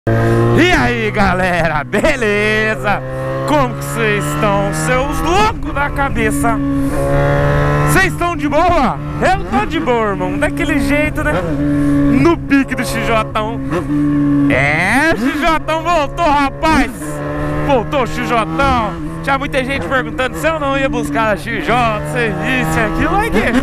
E aí galera, beleza? Como que vocês estão, seus loucos da cabeça? Vocês estão de boa? Eu tô de boa, irmão, daquele jeito, né? No pique do XJão. É, o XJão voltou, rapaz. Voltou o XJão. Tinha muita gente perguntando se eu não ia buscar a XJ, se isso e aquilo, aí que...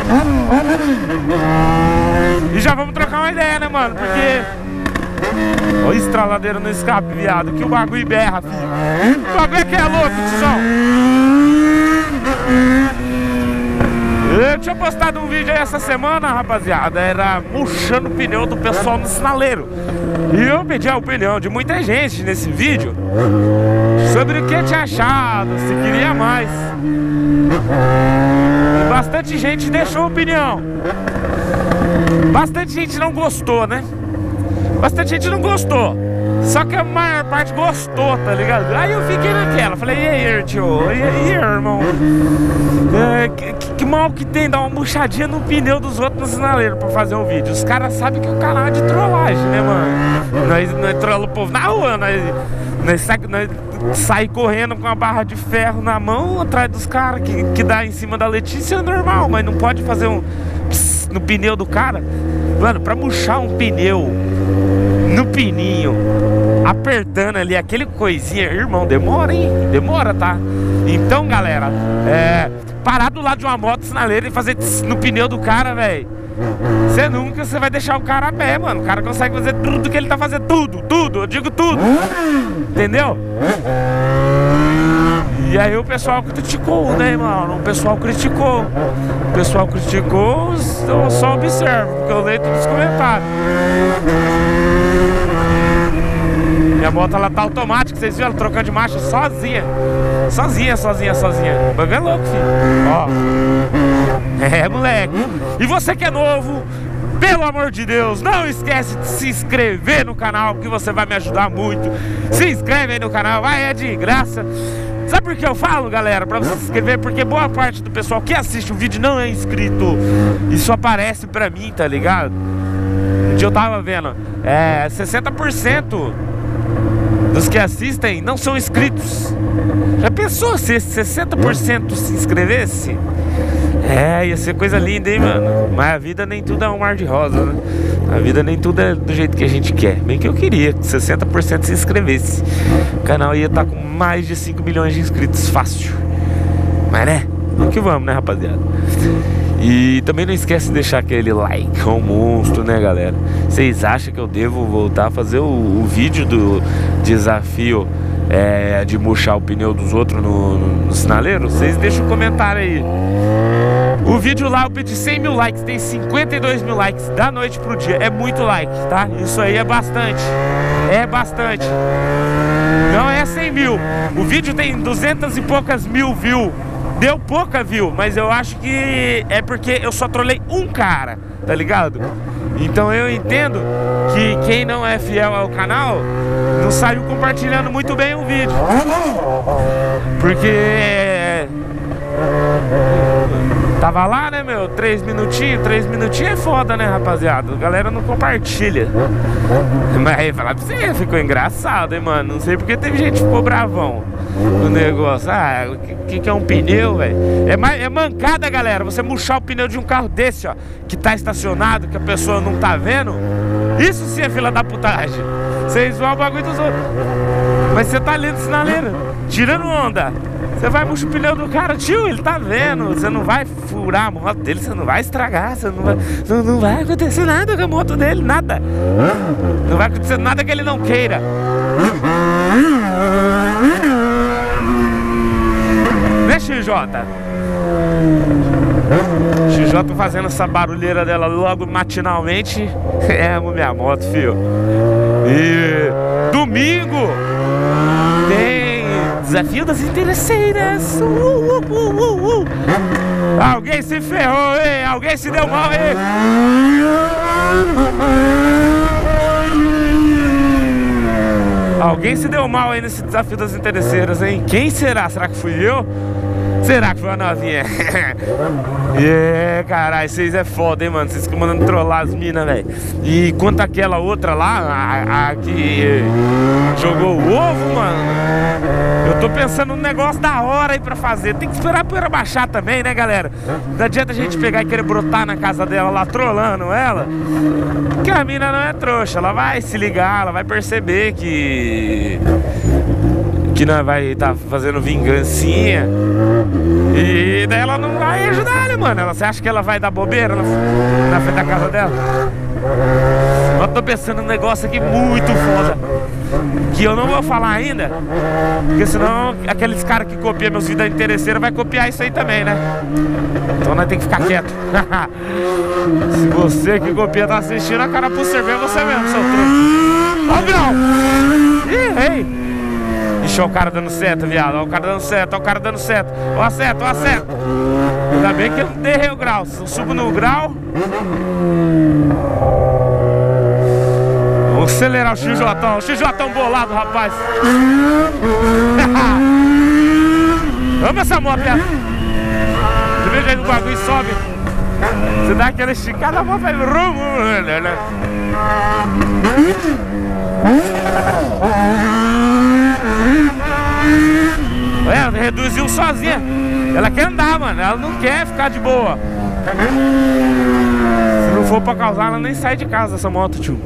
E já vamos trocar uma ideia, né, mano? Porque... Olha estraladeira no escape, viado, que o bagulho berra, filho. O bagulho é que é louco, tiozão. Eu tinha postado um vídeo aí essa semana, rapaziada. Era murchando o pneu do pessoal no sinaleiro. E eu pedi a opinião de muita gente nesse vídeo sobre o que tinha achado, se queria mais. E bastante gente deixou opinião. Bastante gente não gostou, né? Bastante gente não gostou. Só que a maior parte gostou, tá ligado? Aí eu fiquei naquela, falei, e aí, tio? E aí, irmão? Que mal que tem dar uma murchadinha no pneu dos outros no sinaleiro pra fazer um vídeo? Os caras sabem que o canal é de trollagem, né, mano? Nós trollamos o povo na rua, nós sai correndo com a barra de ferro na mão atrás dos caras que dá em cima da Letícia, é normal, mas não pode fazer um pss no pneu do cara. Mano, pra murchar um pneu no pininho, apertando ali aquele coisinha, irmão, demora, hein? Demora, tá? Então, galera, parar do lado de uma moto sinaleira e fazer no pneu do cara, velho, você vai deixar o cara a pé, mano. O cara consegue fazer tudo que ele tá fazendo, tudo, eu digo tudo, entendeu? E aí o pessoal criticou, né, mano? O pessoal criticou, eu só observo, porque eu leio todos os comentários. Minha moto, ela tá automática, vocês viram? Ela trocando de marcha sozinha. O bagulho é louco, filho. Ó. É, moleque. E você que é novo, pelo amor de Deus, não esquece de se inscrever no canal, que você vai me ajudar muito. Se inscreve aí no canal, é de graça. Sabe por que eu falo, galera, pra você se inscrever? Porque boa parte do pessoal que assiste o vídeo não é inscrito. Isso aparece pra mim, tá ligado? Um dia eu tava vendo, 60% dos que assistem não são inscritos. Já pensou se 60% se inscrevesse? Ia ser coisa linda, hein, mano? Mas a vida nem tudo é um mar de rosa, né? A vida nem tudo é do jeito que a gente quer. Bem que eu queria que 60% se inscrevesse. O canal ia estar com mais de 5 milhões de inscritos, fácil. Mas né, vamos que vamos, né, rapaziada? E também não esquece de deixar aquele like, um monstro, né, galera? Vocês acham que eu devo voltar a fazer o vídeo do desafio de murchar o pneu dos outros no sinaleiro? Vocês deixam um comentário aí. O vídeo lá eu pedi 100 mil likes, tem 52 mil likes da noite pro dia. É muito like, tá? Isso aí é bastante. É bastante. Não é 100 mil. O vídeo tem 200 e poucas mil views. Deu pouca view, mas eu acho que é porque eu só trolei um cara, tá ligado? Então eu entendo que quem não é fiel ao canal não saiu compartilhando muito bem o vídeo. Porque tava lá, né, meu? 3 minutinhos é foda, né, rapaziada? A galera não compartilha. Mas aí falar pra você, ficou engraçado, hein, mano? Não sei porque teve gente que ficou bravão no negócio. O que é um pneu, velho? É mancada, galera. Você murchar o pneu de um carro desse, ó, que tá estacionado, que a pessoa não tá vendo. Isso sim é fila da putagem. Vocês vão o bagulho dos outros. Mas você tá ali no sinaleiro, tirando onda. Você vai murchar o pneu do cara, tio, ele tá vendo. Você não vai furar a moto dele, você não vai estragar, você não vai acontecer nada com a moto dele, nada. Não vai acontecer nada que ele não queira. Né, XJ? XJ fazendo essa barulheira dela logo matinalmente. Amo minha moto, filho. E domingo tem desafio das interesseiras. Alguém se ferrou, hein? Alguém se deu mal, hein? Alguém se deu mal aí nesse desafio das interesseiras, hein? Quem será? Será que fui eu? Será que foi a novinha? Caralho, vocês é foda, hein, mano. Vocês ficam mandando trollar as minas, velho. E quanto aquela outra lá, a que jogou o ovo, mano, eu tô pensando num negócio da hora aí pra fazer. Tem que esperar a poeira baixar também, né, galera? Não adianta a gente pegar e querer brotar na casa dela lá, trolando ela, porque a mina não é trouxa. Ela vai se ligar, ela vai perceber que nós vai estar fazendo vingancinha. E daí ela não vai ajudar, né, mano? Você acha que ela vai dar bobeira na frente da casa dela? Eu tô pensando num negócio aqui muito foda, que eu não vou falar ainda, porque senão aqueles caras que copiam meus vídeos interesseiros vai copiar isso aí também, né? Então nós temos que ficar quieto. Se você que copia tá assistindo, a cara pro cerveja é você mesmo, seu truque. Ó o grau! Ih, ei! Ixi, ó o cara dando seta, viado. Ó o cara dando seta, ó o cara dando seta. Ó a seta, ó a seta. Ainda bem que eu não derrei o grau. Se eu subo no grau, vamos acelerar o XJ. O XJ bolado, rapaz. Vamos essa moto, viado. Você vê jeito do bagulho e sobe. Você dá aquela esticada, a moto vai rumo. Ela reduziu sozinha. Ela quer andar, mano. Ela não quer ficar de boa. Se não for pra causar, ela nem sai de casa, essa moto, tio.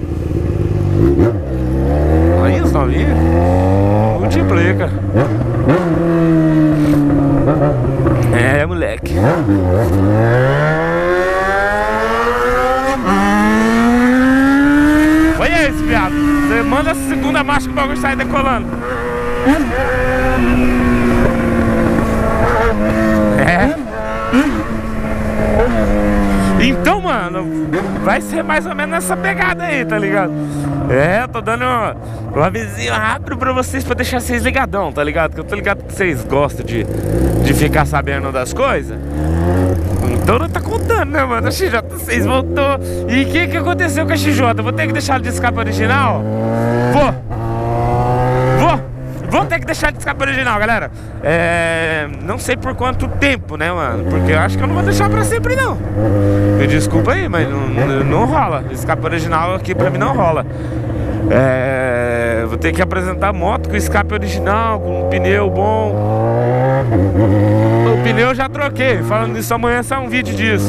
Aí os novinhos multiplica. É, moleque. Olha esse, viado. Você manda a segunda marcha que o bagulho sai decolando. É. Então, mano, vai ser mais ou menos nessa pegada aí, tá ligado? É, eu tô dando um avisinho rápido pra vocês, pra deixar vocês ligadão, tá ligado? Porque eu tô ligado que vocês gostam de ficar sabendo das coisas. Então não tá contando, né, mano? A XJ6 voltou. E o que aconteceu com a XJ? Vou ter que deixar de escape original? Vou ter que deixar de escape original, galera. Não sei por quanto tempo, né, mano? Porque eu acho que eu não vou deixar pra sempre, não. Me desculpa aí, mas não rola. Escape original aqui pra mim não rola. Vou ter que apresentar a moto com escape original, com um pneu bom. O pneu eu já troquei. Falando nisso, amanhã sai um vídeo disso.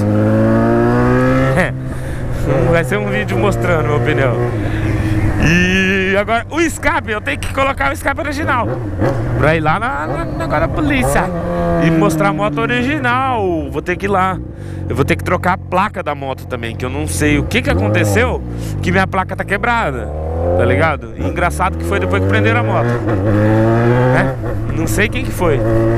Vai ser um vídeo mostrando meu pneu. E agora o escape, eu tenho que colocar o escape original pra ir lá na polícia e mostrar a moto original. Vou ter que ir lá. Eu vou ter que trocar a placa da moto também, que eu não sei o que aconteceu, que minha placa tá quebrada, tá ligado? E engraçado que foi depois que prenderam a moto, né? Não sei quem que foi.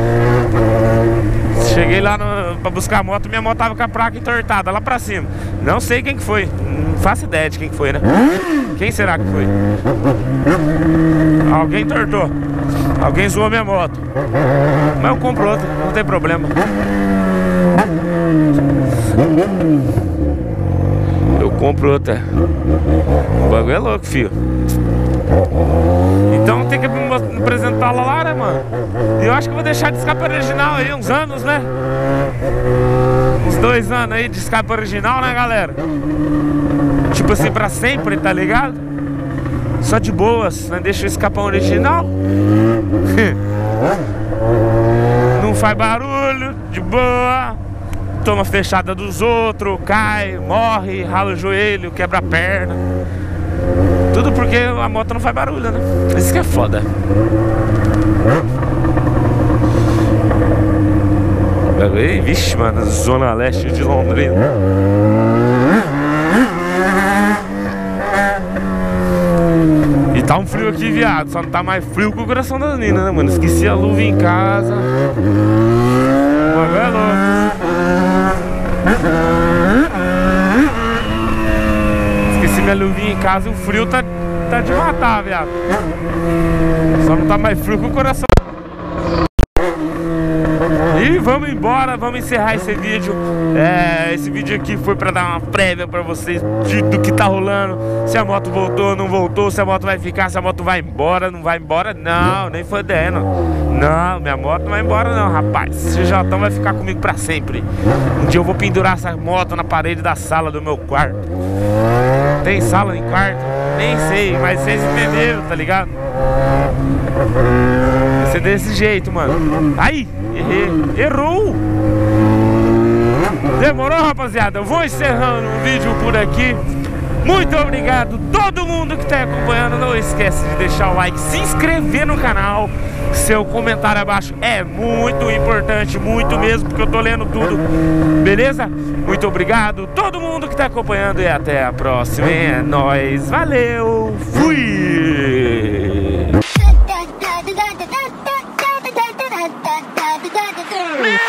Cheguei lá pra buscar a moto, minha moto tava com a placa entortada lá pra cima. Não sei quem que foi, não faço ideia de quem que foi, né? Quem será que foi? Alguém entortou. Alguém zoou minha moto. Mas eu compro outra, não tem problema. Eu compro outra. O bagulho é louco, filho. Então tem que me apresentar lá, né, mano? E eu acho que eu vou deixar de escape original aí uns anos, né? Uns 2 anos aí de escape original, né, galera? Tipo assim, pra sempre, tá ligado? Só de boas, né? Deixa o escapão original. Não faz barulho, de boa. Toma fechada dos outros, cai, morre, rala o joelho, quebra a perna. Tudo porque a moto não faz barulho, né? Isso que é foda. Vixe, mano, zona leste de Londrina. E tá um frio aqui, viado. Só não tá mais frio que o coração das minas, né, mano? Esqueci a luva em casa. O bagulho é louco. Esqueci minha luvinha em casa e o frio tá de matar, viado. Só não tá mais frio que o coração. E vamos. vamos embora, vamos encerrar esse vídeo. Esse vídeo aqui foi pra dar uma prévia pra vocês do que tá rolando. Se a moto voltou, não voltou, se a moto vai ficar, se a moto vai embora, não vai embora. Não, nem fodendo. Não, minha moto não vai embora não, rapaz. Esse JJ vai ficar comigo pra sempre. Um dia eu vou pendurar essa moto na parede da sala do meu quarto. Tem sala em quarto? Nem sei, mas vocês entenderam, tá ligado? Vai ser desse jeito, mano. Aí, errei. Errou! Demorou, rapaziada? Eu vou encerrando o vídeo por aqui. Muito obrigado todo mundo que está acompanhando. Não esquece de deixar o like, se inscrever no canal. Seu comentário abaixo é muito importante, muito mesmo, porque eu tô lendo tudo. Beleza? Muito obrigado todo mundo que está acompanhando e até a próxima. É nóis, valeu, fui!